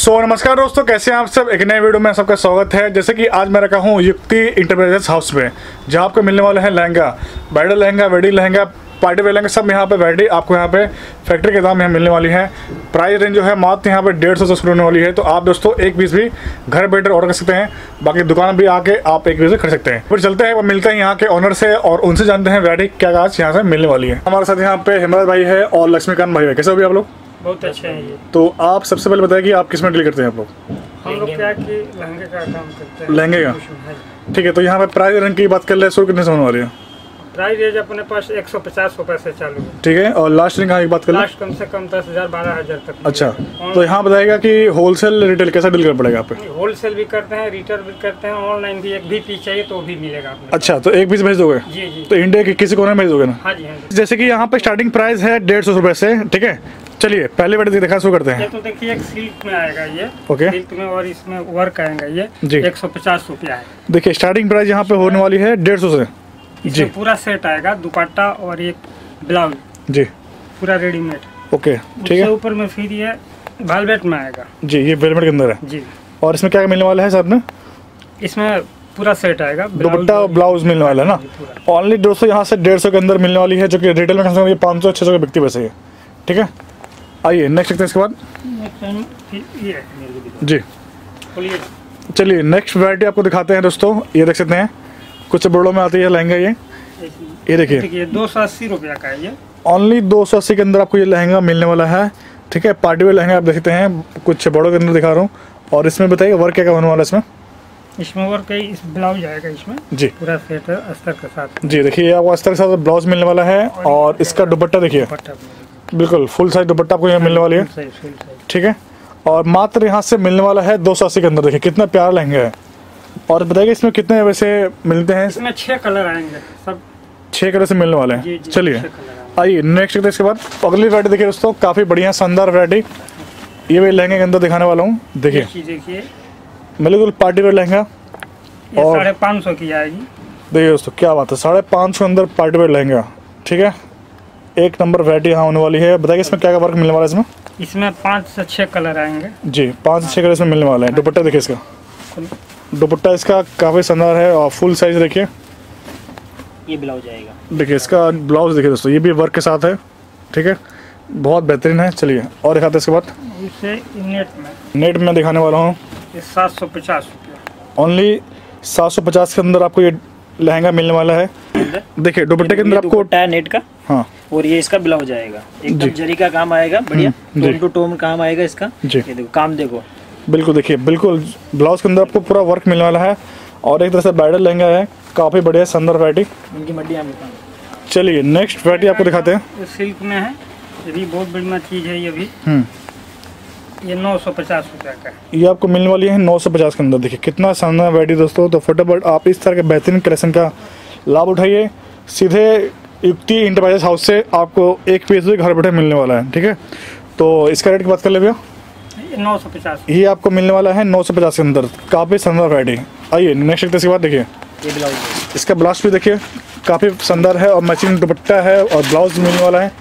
नमस्कार दोस्तों, कैसे हैं आप सब। एक नए वीडियो में सबका स्वागत है। जैसे कि आज मैं रखा हूँ युक्ति इंटरप्राइजेस हाउस में, जहाँ आपको मिलने वाला है lehenga, bridal lehenga, wedding lehenga, party wear lehenga, सब यहाँ पे वैरायटी आपको यहाँ पे फैक्ट्री के दाम यहाँ मिलने वाली है। प्राइस रेंज जो है मात्र यहाँ पे 150 से शुरू होने वाली है। तो आप दोस्तों एक पीस भी घर बैठे ऑर्डर कर सकते हैं, बाकी दुकान भी आके आप एक पीस भी खरीद सकते हैं। फिर चलते हैं, वो मिलते हैं यहाँ के ऑनर से और उनसे जानते हैं वैरायटी क्या आज यहाँ से मिलने वाली है। हमारे साथ यहाँ पे हेमराज भाई है और लक्ष्मीकांत भाई है। कैसे हो भी आप लोग? बहुत अच्छे हैं ये। तो आप सबसे पहले बताइए कि आप किस में डील करते हैं आप लोग? हम लोग क्या कि लहंगे का काम करते हैं। लहंगे का, ठीक है। तो यहाँ पे प्राइस रेंज की बात कर ले, शुरू कितने से होने वाली है? प्राइस रेंज अपने पास 150 रुपए से चालू है, ठीक है। और लास्ट रेंज की बात कर ले, लास्ट कम से कम 10,000 12,000 तक। अच्छा, तो यहाँ बताएगा कि होलसेल रिटेल कैसा डील कर पड़ेगा आप पे? होलसेल भी करते हैं, रिटेल भी करते हैं, ऑनलाइन भी। एक भी पीस चाहिए तो भी मिलेगा आपको। अच्छा, तो एक पीस भेज दोगे? जी जी। तो इंडिया के किसी कोने में भेज दोगे ना? हाँ जी हाँ जी। जैसे कि यहाँ पे स्टार्टिंग प्राइस है 150 रुपए से, ठीक है। चलिए पहले वैरायटी दिखा शुरू करते ये हैं। तो देखिए, एक सिल्क में आएगा ये। ओके। सिल्क में और इसमें वर्क आएगा ये जी। 150 रुपया है। देखिए स्टार्टिंग प्राइस यहाँ पे होने वाली है 150 से। जी इसमें पूरा सेट आएगा, दुपट्टा और एक ब्लाउज, जी, पूरा रेडीमेड। ओके ठीक उससे है ऊपर में फिर ये वेलवेट में आएगा जी। ये वेलवेट के अंदर है जी। और इसमें क्या मिलने वाला है साहब ने? इसमें पूरा सेट आएगा, दुपट्टा और ब्लाउज मिलने वाला है ना। ओनली 200 यहाँ से 150 के अंदर मिलने वाली है, जो कि रिटेल में कम से कम 500-600 के बिकती वैसे ही है, ठीक है। आइए नेक्स्ट देखते हैं इसके बाद। जी चलिए नेक्स्ट वैरायटी आपको दिखाते हैं दोस्तों। ये देख सकते हैं, कुछ बड़ों में आती है लहंगा। ये देखिए 280 रुपया का है ये। ओनली 280 के अंदर आपको ये लहंगा मिलने वाला है, ठीक है। पार्टी वेयर लहंगा आप देख सकते हैं, कुछ बड़ों के अंदर दिखा रहा हूँ। और इसमें बताइए वर्क क्या होने वाला है इसमें? इसमें वर्क है, इस ब्लाउज आएगा इसमें जी, पूरा सेट है अस्तर के साथ। जी देखिए आपको अस्तर के साथ ब्लाउज मिलने वाला है। और इसका दुपट्टा देखिए, बिल्कुल फुल साइज दुपट्टा आपको यहाँ मिलने वाली है, ठीक है। और मात्र यहाँ से मिलने वाला है 280 के अंदर। देखिए कितना प्यारा लहंगा है। और बताइए इसमें कितने वैसे मिलते हैं? इसमें 6 कलर आएंगे, सब 6 कलर से मिलने वाले हैं। चलिए 6 कलर आइए नेक्स्ट देखते हैं। इसके बाद अगली वैरायटी देखिए दोस्तों, काफ़ी बढ़िया शानदार वैरायटी। ये मैं लहंगे के अंदर दिखाने वाला हूँ। देखिए देखिए बिल्कुल पार्टी वेयर लहंगा, और 550 की आएगी। देखिए दोस्तों क्या बात है, 550 के अंदर पार्टी वेयर लहंगा, ठीक है। एक नंबर वैरायटी यहाँ होने वाली है। बताइए इसमें क्या क्या वर्क मिलने वाला है इसमें? इसमें 5 से 6 कलर आएंगे जी, 5 से 6 कलर इसमें मिलने वाला है। दुपट्टा देखिए इसका, दुपट्टा इसका काफ़ी शानदार है और फुल साइज देखिए। ये ब्लाउज आएगा, देखिए इसका ब्लाउज देखिए दोस्तों, ये भी वर्क के साथ है, ठीक है। बहुत बेहतरीन है। चलिए और दिखाते हैं इसके बाद। इसे नेट में दिखाने वाला हूँ। ये 750 रुपया। ओनली 750 के अंदर आपको ये लहंगा मिलने वाला है। देखिए दुपट्टे के अंदर आपको दुपट्टा नेट का, हाँ, और ये इसका ब्लाउज आएगा, एकदम जरी का काम आएगा, बढ़िया टोन टू टोन काम आएगा इसका। जी ये देखो काम देखो, बिल्कुल देखिए, बिल्कुल ब्लाउज के अंदर आपको पूरा वर्क मिलने वाला है। और एक तरह से ब्राइडल लहंगा है, काफ़ी बढ़िया शानदार वैरायटी। इनकी मड्डियाँ में काम। चलिए नेक्स्ट वैरायटी आपको दिखाते हैं। ये सिल्क में है, ये भी बहुत बढ़िया चीज़ है। ये भी ये 950 रुपया का है। ये आपको मिलने वाली है 950 के अंदर। देखिए कितना शानदार वैरायटी दोस्तों। तो फटाफट आप इस तरह के बेहतरीन कलेक्शन का लाभ उठाइए। सीधे युक्ति इंटरप्राइजेस हाउस से आपको एक पीस भी घर बैठे मिलने वाला है, ठीक है। तो इसका रेट की बात कर ले भैया। ये 950, ये आपको मिलने वाला है 950 के अंदर, काफ़ी शानदार वैरायटी। आइए नेक्स्ट देखते हैं। देखिए ये ब्लाउज, इसका ब्लाउज भी देखिए काफ़ी शानदार है और मैचिंग दुपट्टा है और ब्लाउज मिलने वाला है।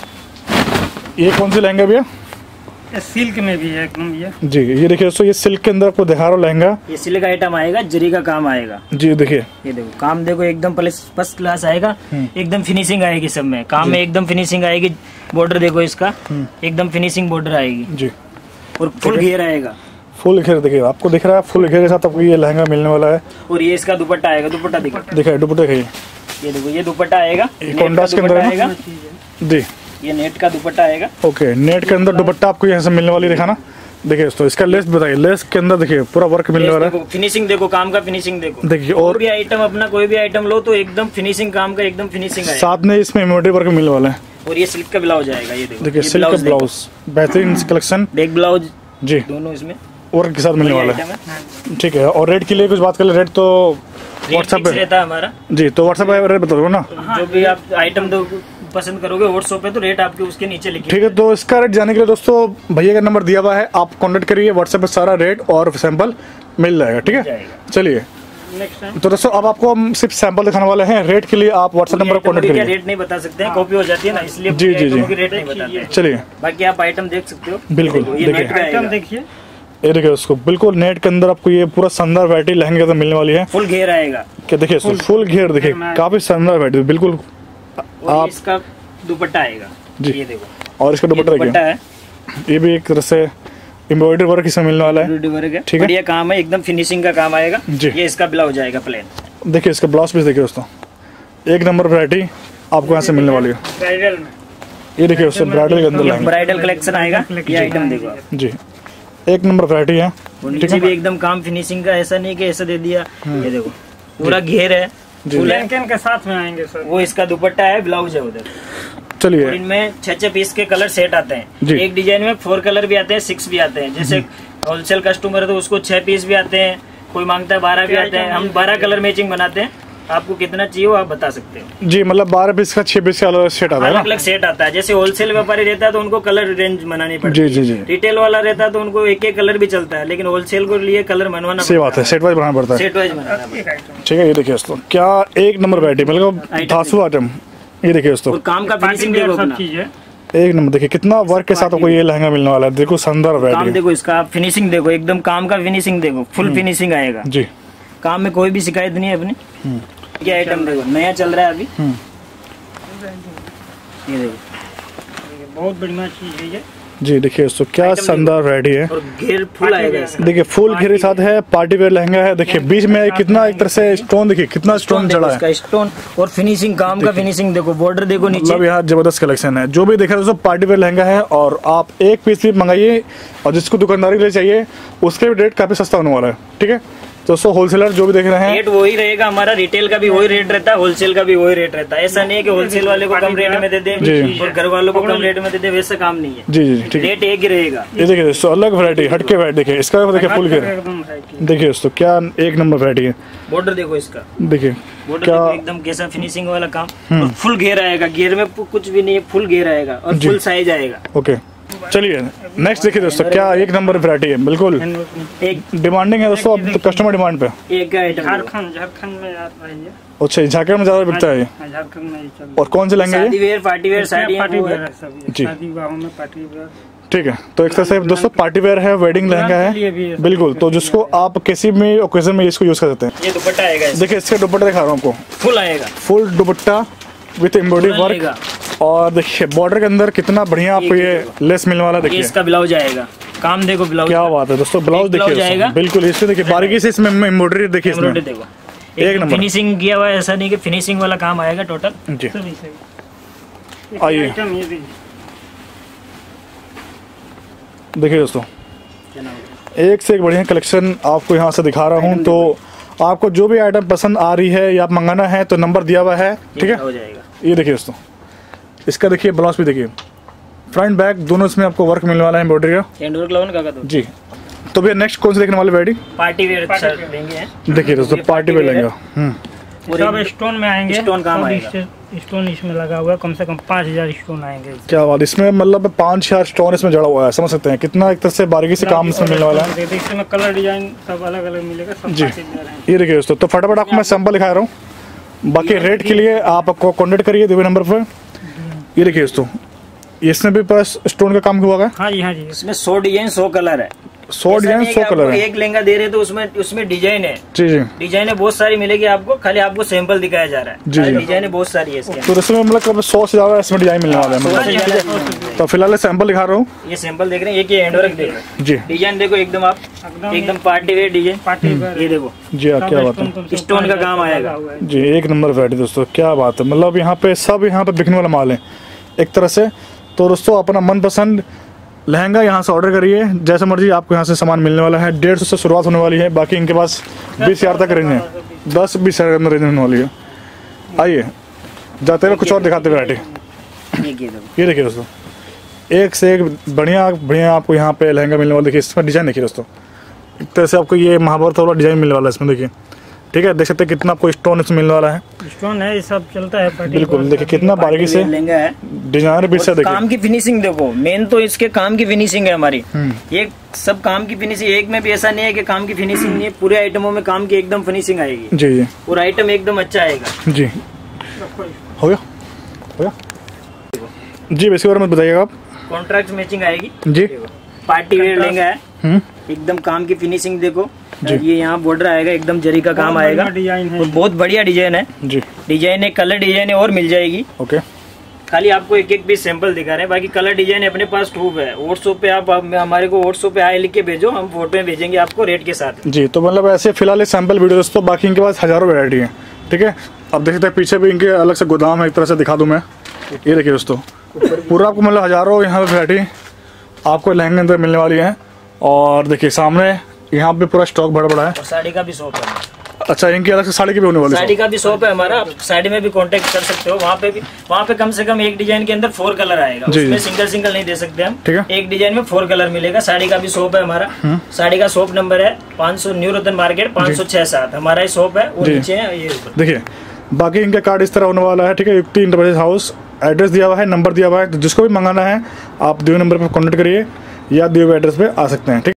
ये कौन सी लहंगा भैया? ये सिल्क में भी है एकदम। ये जी ये देखिए दोस्तों, ये सिल्क के अंदर आपको दिखा रहा हूँ लहंगा। ये सिल्क आइटम आएगा, जरी का काम आएगा। जी देखिए, ये देखो काम देखो, एकदम फर्स्ट क्लास आएगा, एकदम फिनिशिंग आएगी सब में, काम में एकदम फिनिशिंग आएगी। बॉर्डर देखो इसका, एकदम फिनिशिंग बॉर्डर आएगी जी। और फुल घेर आएगा, फुल घेर देखिए, आपको दिख रहा है फुल घेर के साथ आपको ये लहंगा मिलने वाला है। और ये इसका दुपट्टा आएगा, दुपट्टा देखो, देखिए दुपट्टा देखिए, ये देखो ये दुपट्टा आएगा, कॉन्ट्रास्ट के अंदर आएगा जी। ये नेट का दुपट्टा आएगा। ओके, नेट के अंदर दुपट्टा आपको यहाँ से मिलने वाली दिखाना। देखिए दोस्तों इसका लेस बताइए, लेस के अंदर देखिए पूरा वर्क मिलने वाला है। फिनिशिंग देखो, काम का फिनिशिंग देखो। देखिए और भी आइटम अपना कोई भी आइटम लो तो एकदम फिनिशिंग, काम का एकदम फिनिशिंग आएगा। साथ में इसमें एम्ब्रॉयडरी वर्क मिलने वाला है। और ये सिल्क का ब्लाउज आएगा, ये देखो, देखिए सिल्क का ब्लाउज, बेहतरीन कलेक्शन, बैक ब्लाउज जी, दोनों इसमें वर्क के साथ मिलने वाला है, ठीक है। और रेट के लिए कुछ बात कर ले, रेट तो व्हाट्सएप पे रहता है हमारा जी। तो व्हाट्सएप पे रेट बता दो ना। जो भी आप आइटम दो पसंद करोगे व्हाट्सएप पे, तो रेट आपके उसके नीचे लिखिए, ठीक है। तो इसका रेट जाने के लिए दोस्तों भैया का नंबर दिया हुआ है, आप कांटेक्ट करिए, व्हाट्सएप पे सारा रेट और सैंपल मिल जाएगा, ठीक है। चलिए तो दोस्तों अब आपको हम सिर्फ सैंपल दिखाने वाले हैं। रेट के लिए आप व्हाट्सएप नंबर पर कॉन्टेक्ट करिए। रेट नहीं बता सकते हैं, कॉपी हो जाती है ना, इसलिए जी रेट नहीं बताते हैं। चलिए बाकी आप आइटम देख सकते हो, बिल्कुल। आइटम देखिए, ये देखिए उसको बिल्कुल नेट के अंदर आपको ये पूरा शानदार वैरायटी लहंगे के अंदर मिलने वाली है। फुल घेर आएगा। क्या देखिए इसको फुल घेर देखिए, काफी शानदार वैरायटी बिल्कुल। आप इसका दुपट्टा आएगा जी, ये देखो, और इसका दुपट्टा है, ये भी एक तरह से एम्ब्रॉयडरी वर्क इसमें मिलने वाला है। ठीक है, बढ़िया काम है, एकदम फिनिशिंग का काम आएगा जी। ये इसका ब्लाउज आएगा प्लेन। देखिए इसका ब्लाउज पीस देखिए दोस्तों, एक नंबर वैरायटी आपको यहाँ से मिलने वाली है। ब्राइडल में ये देखिए उससे ब्राइडल के अंदर लहंगा, ब्राइडल कलेक्शन आएगा। ये आइटम देखो आप जी, एक नंबर वैरायटी है। नीचे भी एकदम काम फिनिशिंग का, ऐसा नहीं कि ऐसा दे दिया। ये देखो पूरा घेर है, ब्लैंकेट के साथ में आएंगे सर। वो इसका दुपट्टा है, ब्लाउज है उधर। चलिए इनमें 6 पीस के कलर सेट आते हैं। एक डिजाइन में 4 कलर भी आते हैं, 6 भी आते हैं। जैसे होलसेल कस्टमर है तो उसको 6 पीस भी आते हैं, कोई मांगता है 12 भी आते हैं। हम 12 कलर मैचिंग बनाते हैं। आपको कितना चाहिए वो आप बता सकते हो जी, मतलब 12 पीस का 6 पीस का अलग सेट आता है ना? अलग अलग सेट आता है। जैसे होलसेल व्यापारी रहता है तो उनको कलर रेंज बनानी पड़ती है। जी जी जी। रिटेल वाला रहता है तो उनको एक एक कलर भी चलता है, लेकिन होलसेल को लिए कलर बनवाना सही बात है, सेट वाइज बनाना पड़ता है। सेट वाइज बनाना पड़ता है। ठीक है, ये देखिए दोस्तों क्या एक नंबर वैरायटी, मतलब धासु आइटम। ये देखिए दोस्तों और काम का फिनिशिंग देखो सब अपना। चीज है। एक नंबर, देखिए कितना वर्क के साथ आपको ये लहंगा मिलने वाला है। देखो शानदार काम वैरायटी देखो इसका, फिनिशिंग देखो, एकदम काम का फिनिशिंग देखो, फुल फिनिशिंग आएगा जी। काम में कोई भी शिकायत नहीं है अपनी। ये आइटम देखो नया चल रहा है अभी। ये देखो बहुत बढ़िया चीज है ये। जी देखिए दोस्तों क्या शानदार वैरायटी है। और घेर फुल आएगा इसका। देखिए फुल घेर के साथ है, पार्टी वेयर लहंगा है। देखिए बीच में कितना एक तरह से स्टोन, देखिए कितना स्टोन चढ़ा है इसका स्टोन और फिनिशिंग, काम का फिनिशिंग देखो, बॉर्डर देखो नीचे। मतलब यहाँ जबरदस्त कलेक्शन है। जो भी देखा दोस्तों पार्टी वेयर लहंगा है, और आप एक पीस भी मंगाइए, और जिसको दुकानदारी के लिए चाहिए उसके भी रेट काफी सस्ता होने वाला है। ठीक है दोस्तों, होलसेलर जो भी देख रहे हैं रेट वही रहेगा हमारा, रिटेल का भी वही रेट रहता है, होलसेल का भी वही रेट रहता है। ऐसा नहीं है कि होलसेल वाले को कम रेट में दे दे और घर वालों को कम रेट में दे दे, वैसा काम नहीं है। जी जी ठीक है। रेट एक ही रहेगा। ये देखिए दोस्तों अलग वैरायटी, हटके वैरायटी। देखिए इसका देखिए फुल घेर, एकदम variety। देखिए दोस्तों क्या एक नंबर वैरायटी है। बॉर्डर देखो इसका, देखिए बॉर्डर क्या देखो एकदम कैसा फिनिशिंग वाला काम। और फुल घेर आएगा, घेर में कुछ भी नहीं है, फुल घेर आएगा और फुल साइज आएगा। ओके चलिए नेक्स्ट देखिए दोस्तों क्या एक नंबर वैरायटी है। बिल्कुल एक डिमांडिंग है दोस्तों, अब कस्टमर डिमांड पे। एक आइटम झारखंड में आता है ये। अच्छा झारखंड में ज्यादा बिकता है ये। झारखंड में ये चल और कौन से लहंगे शादी ये? Wear, party wear sari party wear है सब ये। जी। शादी विवाहों में पार्टी वेयर। ठीक है, तो एक तरह से दोस्तों पार्टी वेयर है, वेडिंग लहंगा है। बिल्कुल, तो जिसको आप किसी भी ओकेजन में इसको यूज कर सकते हैं। ये दुपट्टा आएगा इसका। देखिए इसका दुपट्टा दिखा रहा हूँ आपको, फुल आएगा, full dupatta with embroidery work. आएगा। और देखिए बॉर्डर के अंदर कितना बढ़िया आपको ये लेस मिलने वाला है। ये देखिए इसका ब्लाउज आएगा, काम देखो ब्लाउज क्या बात है दोस्तों, ब्लाउज ब्लाउज देखिए आएगा। दोस्तों, बिल्कुल इसमें देखिए बारीकी से इसमें एम्ब्रॉयडरी देखिए इसमें। एम्ब्रॉयडरी देखो एक एक नंबर। फिनिशिंग किया हुआ है, ऐसा नहीं कि फिनिशिंग वाला काम आएगा टोटल। जी सभी सही। आइए आइटम ये भी देखिए दोस्तों एक से एक बढ़िया कलेक्शन आपको यहाँ से दिखा रहा हूँ। तो आपको जो भी आइटम पसंद आ रही है या आप मंगाना है तो नंबर दिया हुआ है। ठीक है, हो जाएगा। ये देखिए दोस्तों इसका देखिए ब्लाउज भी देखिए, फ्रंट बैक दोनों इसमें आपको वर्क मिलने वाला है एम्ब्रॉयडरी का। एंड वर्क लाओ ना जी। तो भैया नेक्स्ट कौन से देखने वाले वैरायटी? पार्टी वेयर शर्ट लेंगे हैं। देखिए दोस्तों पार्टी वेयर लेंगे। सब स्टोन में आएंगे। स्टोन काम सब आएगा। स्टोन इसमें लगा हुआ है, कम से कम 5000 स्टोन आएंगे। क्या बात, इसमें मतलब 5-6 स्टोन इसमें जड़ा हुआ है, समझ सकते हैं कितना एक तरह से बारीकी से काम इसमें मिलने वाला है। इसमें कलर डिजाइन सब अलग अलग मिलेगा, सब जी। package में रहेंगे। ये देखिए दोस्तों, तो फटाफट आपको मैं सैंपल दिखा रहा हूँ, बाकी रेट के लिए आप कॉन्टेक्ट करिए दिए नंबर पर। ये देखिए दोस्तों इसमें भी बस स्टोन का काम हुआ है। हाँ जी हाँ जी। इसमें 100 डिजाइन 100 कलर है। 100 डिजाइन 100 कलर है। एक लहंगा दे रहे तो उसमें डिजाइन है। जी जी। डिजाइन बहुत सारी मिलेगी आपको, खाली आपको सैंपल दिखाया जा रहा है। जी, जी। डिजाइन बहुत सारी है इसके। तो इसमें मतलब 100 से ज्यादा इसमें डिजाइन मिलने वाला है मतलब। ठीक है, तो फिलहाल सैंपल दिखा रहा हूँ। ये सैंपल देख रहे हैं, एक ये हैंड वर्क देखो, जी डिजाइन देखो एकदम आप एकदम party wear design. Party wear ये देखो जी हाँ, क्या बात है, स्टोन का काम आएगा। जी एक नंबर वैरायटी दोस्तों, क्या बात है, मतलब यहाँ पे सब यहाँ पे बिकने वाला माल है एक तरह से। तो दोस्तों अपना मनपसंद लहंगा यहाँ से ऑर्डर करिए, जैसे मर्जी आपको यहाँ से सामान मिलने वाला है। 150 से शुरुआत होने वाली है, बाकी इनके पास 20,000 तक रेंज है, 10-20,000 के अंदर रेंज होने वाली है। आइए जाते हुए कुछ और दिखाते वैरायटी। ये देखिए दोस्तों एक से एक बढ़िया बढ़िया आपको यहाँ पे लहंगा मिलने वाला। देखिए इसमें डिजाइन देखिए दोस्तों, एक तरह से आपको ये महाभारत वाला डिजाइन मिलने वाला है इसमें। देखिए ठीक है, देख सकते हैं कितना आपको स्टोन इसमें मिलने वाला है। स्टोन है, ये सब चलता है पार्टी बिल्कुल, वेयर। देखिए कितना बारीकी से लहंगा है, डिजाइनर भी से देखिए। काम की फिनिशिंग देखो, मेन तो इसके काम की फिनिशिंग है हमारी। ये सब काम की फिनिशिंग, एक में भी ऐसा नहीं है कि काम की फिनिशिंग नहीं है, पूरे आइटमों में काम की एकदम फिनिशिंग आएगी। जी जी पूरा आइटम एकदम अच्छा आएगा। जी हो गया हो गया जी। इसके बारे में बताइएगा आप। कॉन्ट्रास्ट मैचिंग आएगी जी। पार्टी वेयर लहंगा है, एकदम काम की फिनिशिंग देखो। ये यहाँ बॉर्डर आएगा, एकदम जरी का काम आएगा। डिजाइन है, और बहुत बढ़िया डिजाइन है जी। डिजाइन है, कलर डिजाइन है और मिल जाएगी। ओके, खाली आपको एक एक पीस सैंपल दिखा रहे हैं, बाकी कलर डिजाइन अपने पास खूब है। व्हाट्सएप पे आप हमारे को व्हाट्सएप पे हाय लिख के भेजो, हम फोटो में भेजेंगे आपको रेट के साथ जी। तो मतलब ऐसे फिलहाल सैंपल वीडियो दोस्तों, बाकी इनके पास हजारों वैरायटी है, ठीक है। अब देख सकते हैं पीछे भी इनके अलग से गोदाम है, एक तरह से दिखा दूं मैं। ये देखिए दोस्तों, पूरा आपको मतलब हजारों यहाँ पे वैरायटी आपको लहंगे अंदर मिलने वाली है। और देखिए सामने यहाँ पे पूरा स्टॉक बड़ा बड़ा है। और साड़ी का भी शॉप है। अच्छा, इनकी अलग से साड़ी की भी होने वाली है? साड़ी का भी शॉप है हमारा, आप साड़ी में भी कांटेक्ट कर सकते हो। वहाँ पे कम से कम एक डिजाइन के अंदर 4 कलर आएगा, उसमें सिंगल नहीं दे सकते हम। ठीक है, एक डिजाइन में 4 कलर मिलेगा। साड़ी का भी शॉप है हमारा। साड़ी का शॉप नंबर है 500 न्यू रतन मार्केट 506-7 हमारा ही शॉप है, वो नीचे है ये। देखिए बाकी इनका कार्ड इस तरह होने वाला है, ठीक है। युक्ति इंटरप्राइजेज हाउस, एड्रेस दिया हुआ है, नंबर दिया हुआ है, तो जिसको भी मंगाना है आप दिए नंबर पर कॉन्टेक्ट करिए या दिए हुए एड्रेस पे आ सकते हैं, ठीक।